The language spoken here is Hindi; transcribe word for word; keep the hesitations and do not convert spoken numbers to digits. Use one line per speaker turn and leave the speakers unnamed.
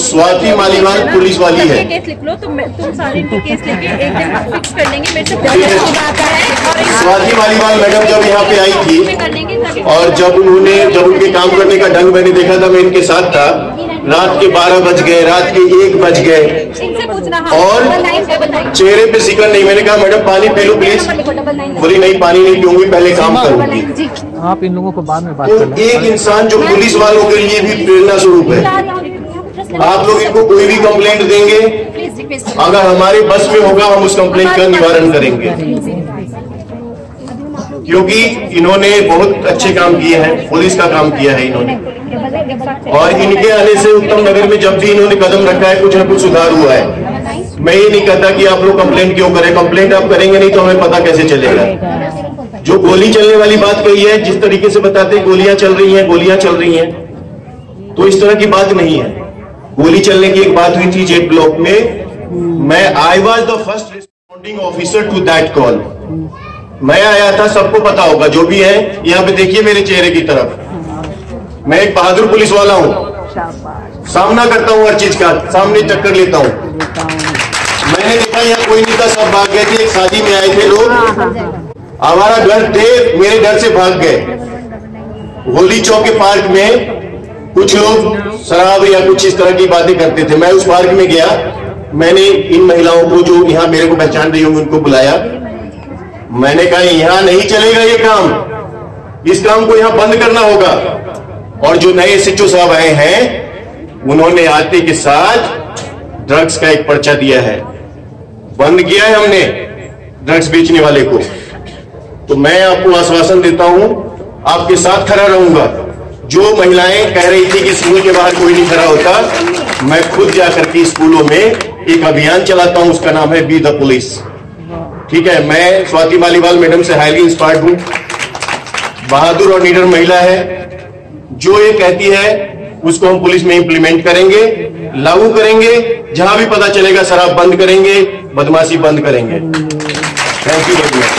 स्वाति मालीवाल पुलिस वाली है।
केस लिख लो, तुम तुम सारे इनके केस लेके एक दिन फिक्स कर लेंगे। मेरे से
स्वाति मालीवाल मैडम जब यहाँ पे आई थी और जब उन्होंने जब उनके काम करने का ढंग मैंने देखा था, मैं इनके साथ था, रात के बारह बज गए, रात के एक बज गए और चेहरे पे सिकन नहीं। मैंने कहा मैडम पानी पी लो प्लीज। बोली नहीं पानी नहीं पीऊंगी, पहले काम करूंगी।
आप इन लोगों को बाद में बात
तो
करना।
एक इंसान जो पुलिस वालों के लिए भी प्रेरणा स्वरूप है। आप लोग इनको कोई भी कंप्लेंट देंगे, अगर हमारे बस में होगा हम उस कंप्लेंट का निवारण करेंगे, क्योंकि इन्होंने बहुत अच्छे काम किए हैं, पुलिस का काम किया है इन्होंने। और इनके आने से उत्तम नगर में जब भी इन्होंने कदम रखा है कुछ न कुछ सुधार हुआ है। मैं ये नहीं कहता कि आप लोग कंप्लेंट क्यों करें, कंप्लेंट आप करेंगे नहीं तो हमें पता कैसे चलेगा। जो गोली चलने वाली बात कही है, जिस तरीके से बताते हैं गोलियां चल रही हैं गोलियां चल रही हैं, तो इस तरह की बात नहीं है। गोली चलने की एक बात हुई थी जेट ब्लॉक में। मैं I was the first responding officer to that call. मैं आया था, सबको पता होगा जो भी है। यहाँ पे देखिए मेरे चेहरे की तरफ, मैं एक बहादुर पुलिस वाला हूँ, सामना करता हूँ हर चीज का, सामने टक्कर लेता हूँ। मैंने देखा यहाँ कोई नहीं था, सब भाग गए थे। एक शादी में आए थे लोग, हमारा घर थे, मेरे घर से भाग गए। होली चौक के पार्क में कुछ लोग शराब या कुछ इस तरह की बातें करते थे। मैं उस पार्क में गया, मैंने इन महिलाओं को जो यहाँ मेरे को पहचान रही होंगी उनको बुलाया। मैंने कहा यहाँ नहीं चलेगा ये काम, इस काम को यहाँ बंद करना होगा। और जो नए एसएचओ साहब आए हैं उन्होंने आते के साथ ड्रग्स का एक पर्चा दिया है, बंद किया है हमने ड्रग्स बेचने वाले को। तो मैं आपको आश्वासन देता हूं आपके साथ खड़ा रहूंगा। जो महिलाएं कह रही थी कि स्कूल के बाहर कोई नहीं खड़ा होता, मैं खुद जाकर के स्कूलों में एक अभियान चलाता हूं, उसका नाम है बी द पुलिस। ठीक है, मैं स्वाति मालीवाल मैडम से हाईली इंस्पायर्ड हूं। बहादुर और निडर महिला है, जो ये कहती है उसको हम पुलिस में इंप्लीमेंट करेंगे, लागू करेंगे। जहां भी पता चलेगा शराब बंद करेंगे, बदमाशी बंद करेंगे। Thank you very much.